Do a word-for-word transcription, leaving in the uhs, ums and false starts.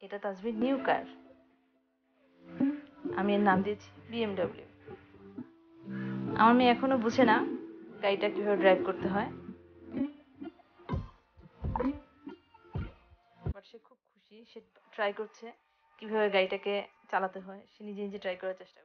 এটা Tasbir new car. আমি এর নাম দিয়েছি বিএমডব্লিউ। আমার মেয়ে এখনো বুঝে না গাড়িটা কিভাবে ড্রাইভ করতে হয়, বাট সে খুব খুশি, সে ট্রাই করছে কিভাবে গাড়িটাকে চালাতে হয়, সে নিজে নিজে ট্রাই করার চেষ্টা করছে।